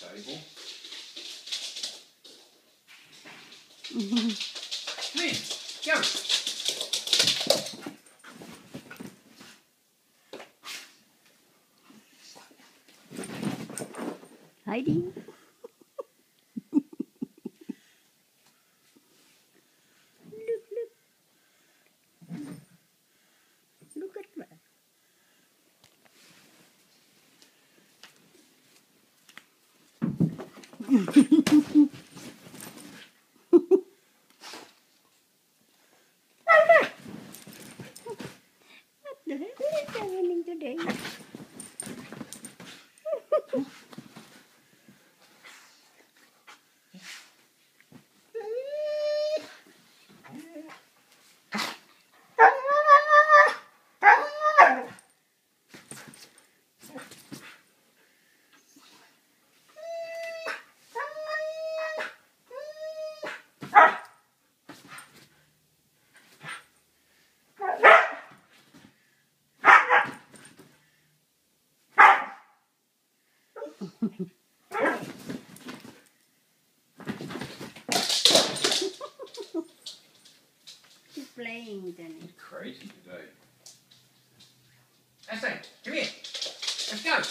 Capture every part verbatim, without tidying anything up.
table. Come in, go. Heidi. Look, look. Look at that. What the heck is happening today? She's playing, Danny. He's crazy today. Aslan, come here. Let's go.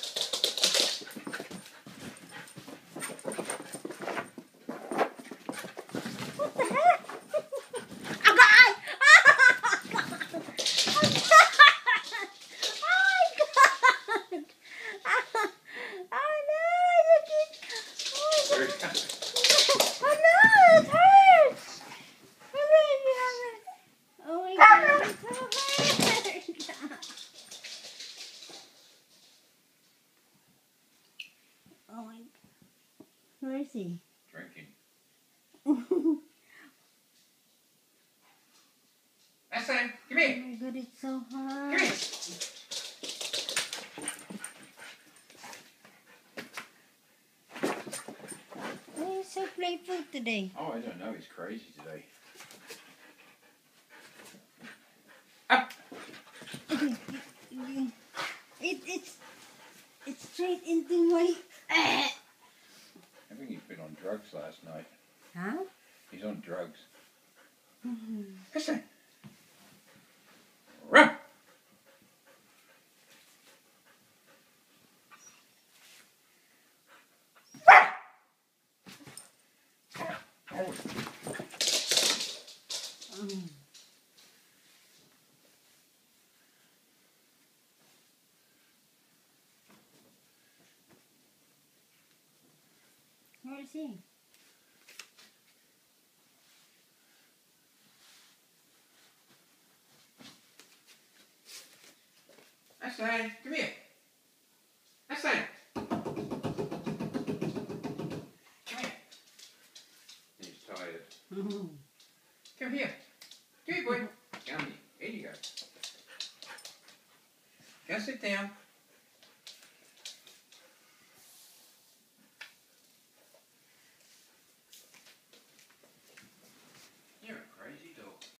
What the heck? Oh God! Oh God! Oh no! Look it! Oh There he God! goes. Oh no! It hurts! Oh my God! It so hurts! Oh my God! Where is he? Drinking. Aslan, come Oh here. my God! It's so hard. Come here. Oh, he's so playful today. Oh, I don't know. He's crazy today. Up. It, it's it's straight into my. I think he's been on drugs last night. Huh? He's on drugs. Mm-hmm. Aslan. Run. Mm. Where is he? Aslan, come here. Aslan. Come here. He's tired. Mm-hmm. Come here. Come here, boy. Come here. Here you go. Go sit down.